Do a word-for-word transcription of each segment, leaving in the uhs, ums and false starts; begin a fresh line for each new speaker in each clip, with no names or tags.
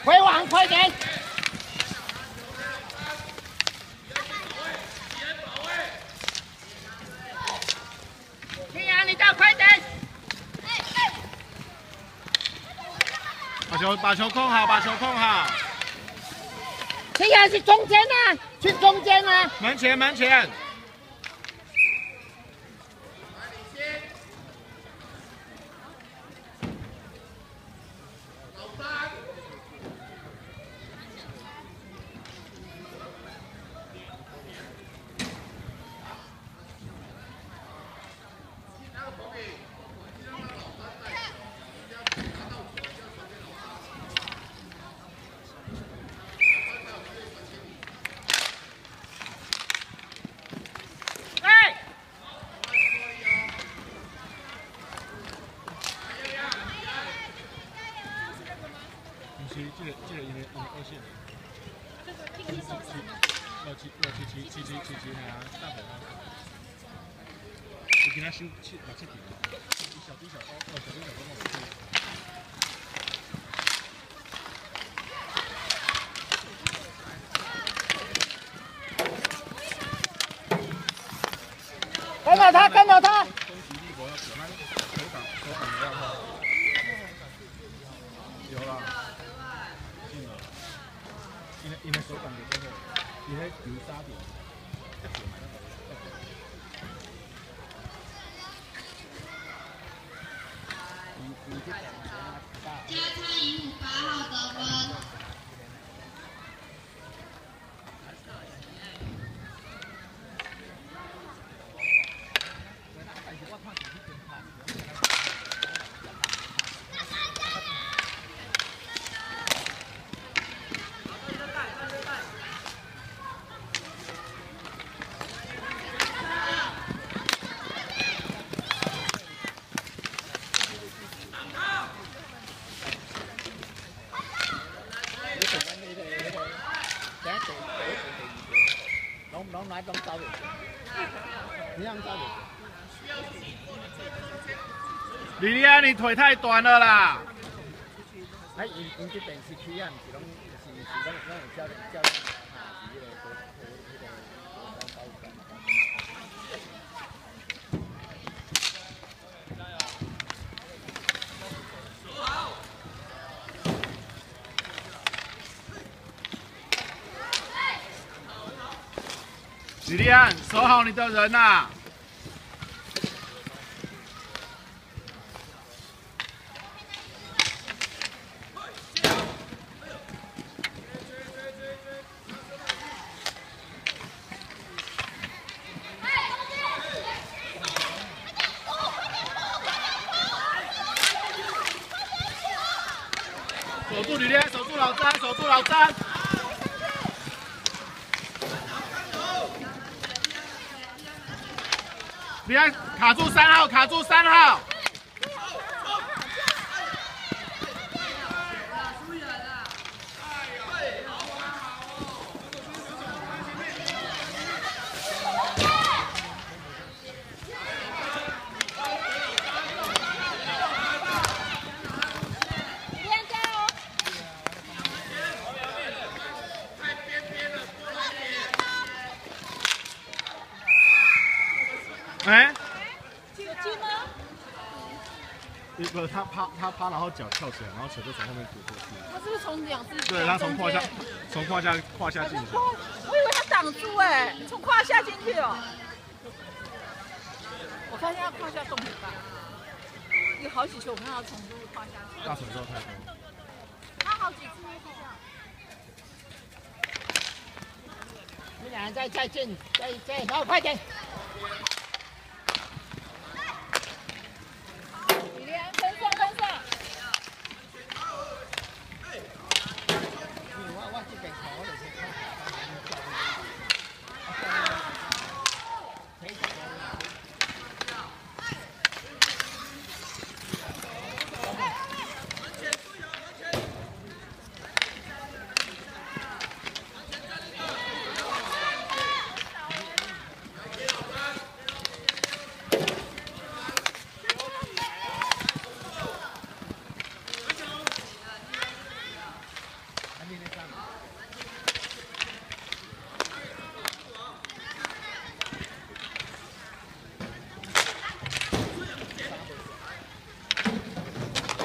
回网快点！青阳，你到快点！
把球把球控好，把球控好。
青阳是中间啊，去中间啊！
门前门前。 其实这个这个因为因为二线，七七七六七六七七七七七七啊，大腿啊，你给他修七六七点，一小一小高，二小一小高那种。
跟着他，跟着他。
有了，进了，因为因为手感的时候，因为流沙点，
加餐赢八号得分。
拢拢来拢走袂，你让走袂。
李丽安，你腿太短了啦！
哎，因因这边是区啊，毋是拢是是咱咱有教练教练啊，是迄个嗰嗰迄个高高高。
李丽安，守好你的人呐、啊！守住李丽安，守住老詹，守住老詹。 李安卡住三号，卡住三号。哎，
有进吗？
一个他趴他趴，然后脚跳起来，然后球就从后面滚过去。
他是不是从两只？
对，他从胯下从胯下胯下进去。
我以为他挡住哎，从胯下进去哦。我发现他胯下动很大，有好几球我看到从就是胯下去。
大水之后太多。
他好几次都是这样。
你俩再再进，再再然后快点。
李连跟上跟上。
我我这边头我就是看。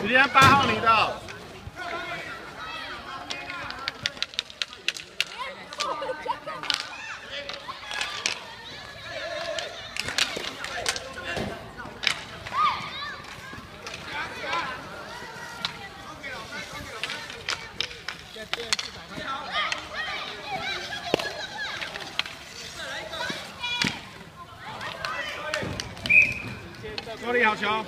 李安八号你的。周丽好球。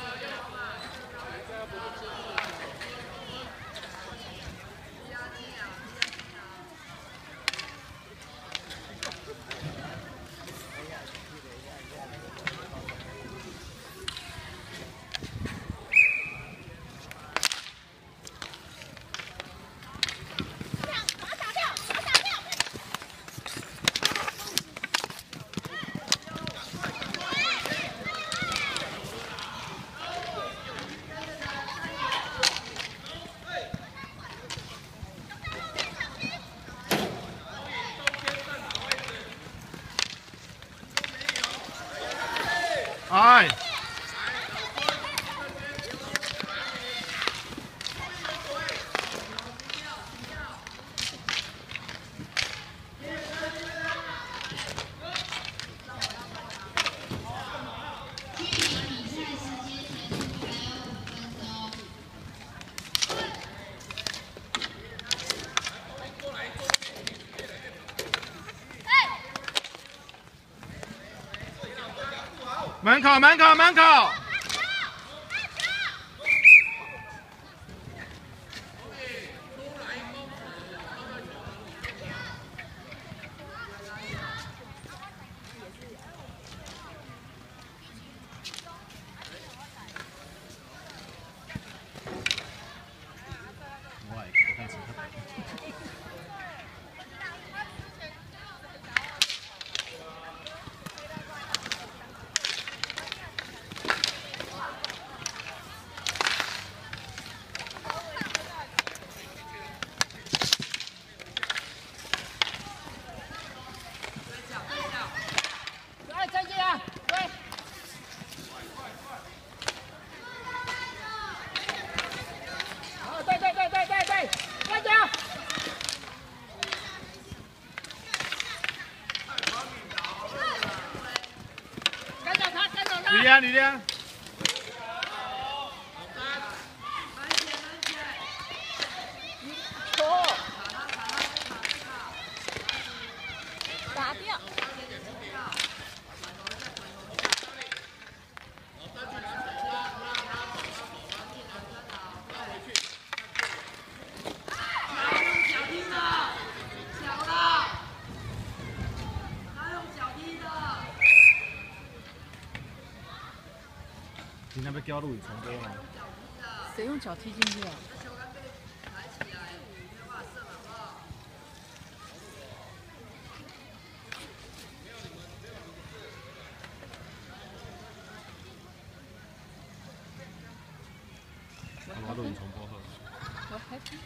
哎，
距离比赛时间结束还有五分钟。
门口，门口，门口。我我看谁。
来，再见啊！对。好，对对对对对对，快点！跟着他，跟着他。
李安，李安。
打掉。
今天要叫录影重播吗？
谁用脚踢进去啊？
我录影重播后。
我还踢。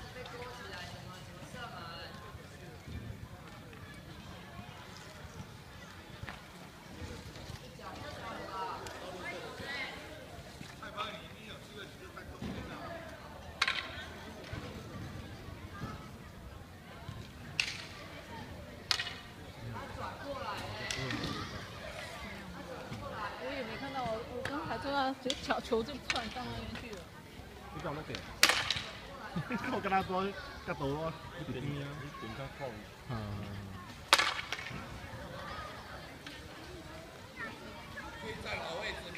我也没看到，我我刚才就那这小球就突然到那边去了。
你搞那个？我跟他说，较多啊，一点啊，一点较高。嗯。可以站好位置。